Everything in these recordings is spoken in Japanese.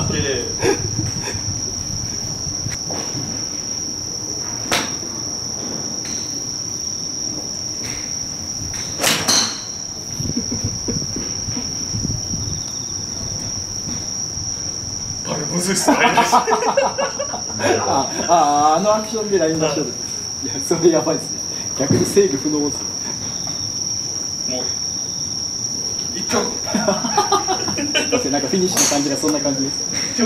むずいっすね。 あのアクションでライン出しようです。いや、それやばいですね。逆に制御不能ですよ。 もう一挙確かになんかフィニッシュの感じがそんな感じです。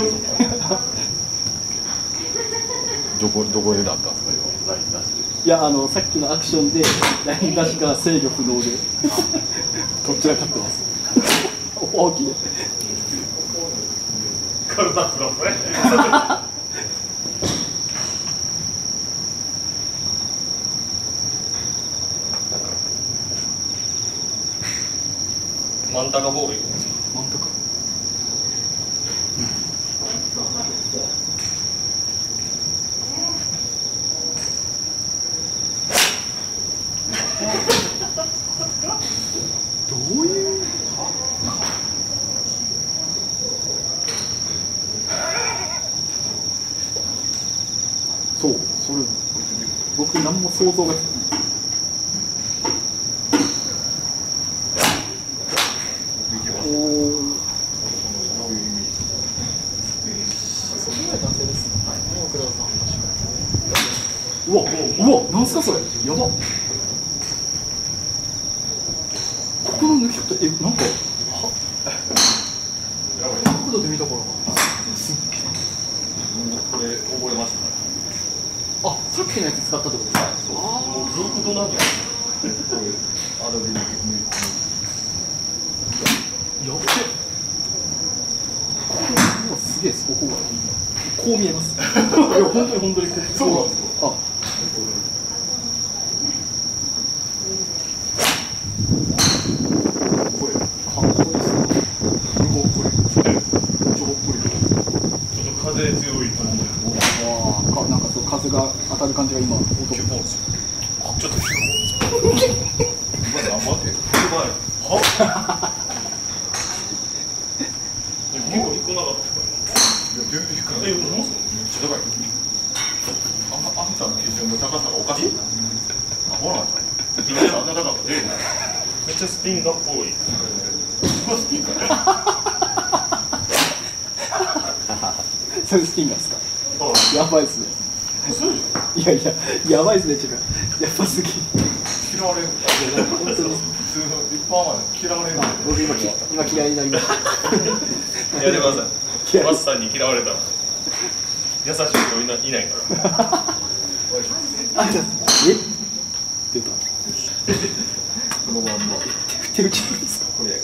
どこでなったんですか、今ライン出して。 いや、さっきのアクションでライン出しが制御不能でどちらかってます。大きい。 体フラフラ。真ん中ボールいくんですか。 真ん中。どういう。そう、それ僕何も想像がつかない。おお。そこまで男性ですね。奥田さん。うわ、なんすかそれ。やば。ここの抜き方、なんか。角度で見たから。すっげえ。 これ覚えましたね。 あ、さっきのやつ使ったってことですか。 もうどういうことなんだ。 アドビでやべえ。ここすげえです。ここがこう見えます。いや本当にそうなんですよ。 あ、これかっこいいですね。 ちょっと風強い感じ。 わあ、なんかそう風が当たる感じが今音。 ちょっと今何番手？ は？結構低くなかったですか。 全然低くない。 ほんまっすか。 めっちゃ高い。あんたの基準の高さがおかしい。ほら、今まであんな高かった。 めっちゃスピンガっぽい。 これスピンかね。 それスティンガーですか。やばいですね。いややばいですね。やっぱすげえ。 嫌われる。 本当に。 普通の一般は嫌われる。 僕今嫌いになりました。 やめてください。マスターに嫌われたら優しい人いないから。 あ、じゃあ出た。 このまんま。 手打ちなんですか。 これ。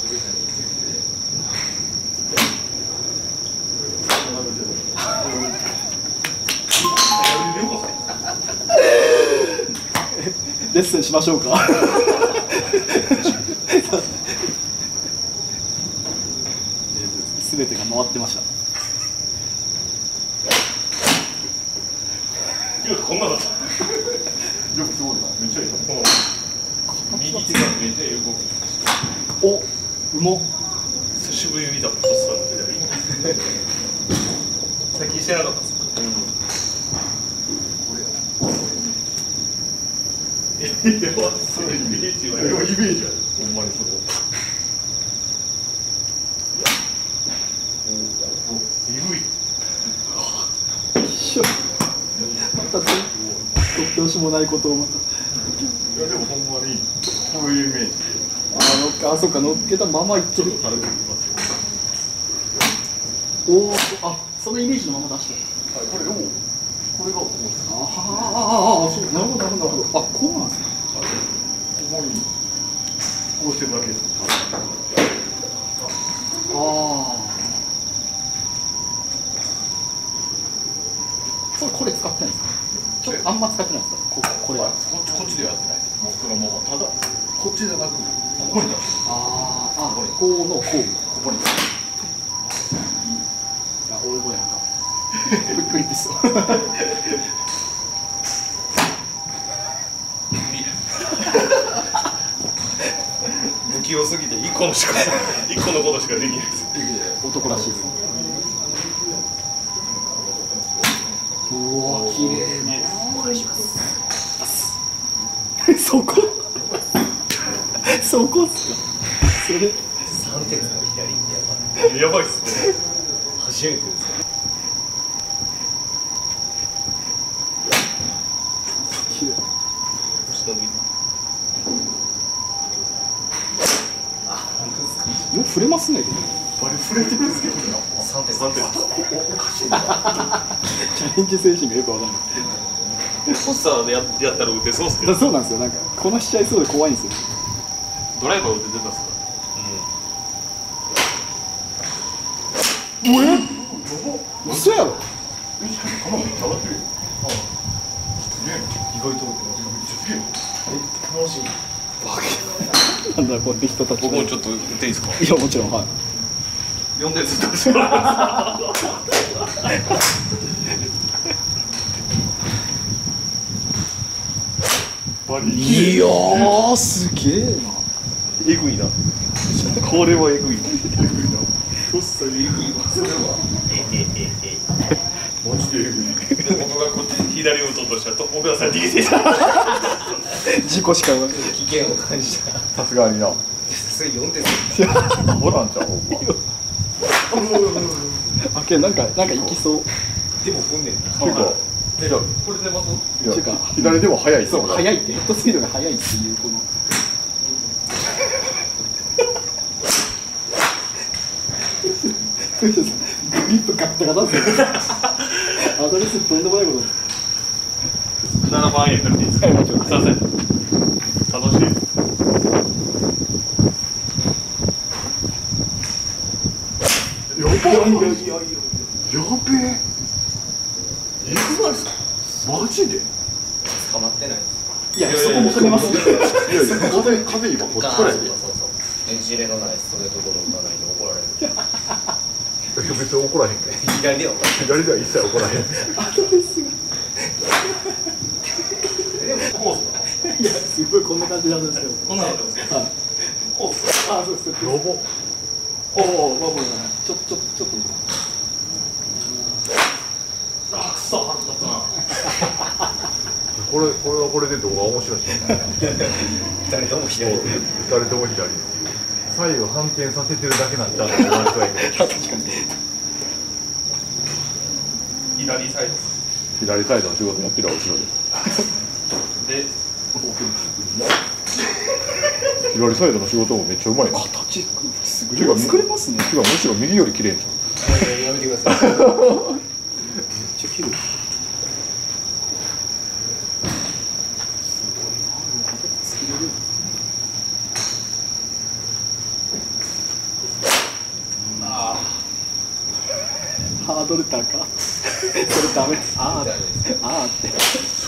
レッスンしましょうか。すべてが回ってました。 こんなだった。 よくすごいな。めっちゃいい。 右手がめっちゃ動く。 お、うまっ。 久しぶりに見たおっさんの左。最近してなかったですか。いや、そういうイメージは。 イメージは。ほんまにそこ。 鈍い。 また突拍子もないことをまた。 いやでもほんまにこういうイメージ。 そうか、乗っけたままいってる。 軽くいきますよ。 おお、そのイメージのまま出してる。 これがこうです。 そう、なるほど。あ、こうなんですね。 ここにこうしてるだけです。 これ使ってないんですか。ちょっとあんま使ってないですか。これは。 こっちでやってないです。もうそのままただこっちじゃなくここに出す。 こうのこう。ここに。俺もやんか。プリッですよ。 不器用すぎて一個のことしかできないです。 男らしいですね。 綺麗ね。お願いします。そこそこっすか。それ 3鉄の左ってやばいっすね。 初めてですよ。 綺麗。よく触れますね。 バリ触れてるんですけどね。 3鉄 3点。 おかしいな。 チャレンジ精神がよくわかんない。 ポスターでやったら打てそうっすけど。 そうなんですよ。なんかこなしちゃいそうで怖いんですよ。 ドライバー打ててたっすか。 嘘やろ。 球めっちゃ上がってるよ。 意外とめっちゃすげえ。 楽しい。 なんだこういう人たち。 僕もちょっと打っていいですか。 いやもちろんはい。 4点ずっとしてもらいまバリいやーすげえな。 えぐいな。これはえぐいな。えぐいな。とっさにえぐいわ。それは。マジでえぐい。 す。僕がこっち左を打とうとしたら、小倉さん逃げてた。 事故しか言わない。 危険を感じた。 さすがにな。 それ4鉄。 ほらんちゃんほんま。 あけどなんかいきそう。 でも踏んでんな。 ていうか、 え、これでます。 いやてか左でも速いっすそうよ。 速いってヘッドスピードが速いっていうこの。グリップガッタガタですよ。アドレスとんでもないことです。 7番円からでいいですか。 はいもちろんすいません。楽しい。 やばい。やべえ。マジで。 捕まってない。 いやそこ求めますよ。 いやいや、風今こっちからやで。 そう。エンジレのないストレートゴロ打たないで怒られる。 別に怒らへんけど。 左では怒ら左では一切怒らへん。 アドレスが。 こうっすか。 いやすごいこんな感じなんですよ。 こんなのでもですか。 はい。 こうっすか。 あそうです。 ロボ。 おおまあまあちょっと。 あ、くそ、腹立ったな。 これはこれで動画面白いし。 れる。2人とも左。 二人とも左。左右反転させてるだけなんちゃうのって言われそうやけど。 確かに。 左サイド。 左サイドの仕事やってるわ後ろで。 で、 左サイドの仕事もめっちゃうまいな。 形すごい作れますね。 てかむしろ右より綺麗じやめてください。 めっちゃ綺麗。作れる。ハードル高。それダメ。あーって。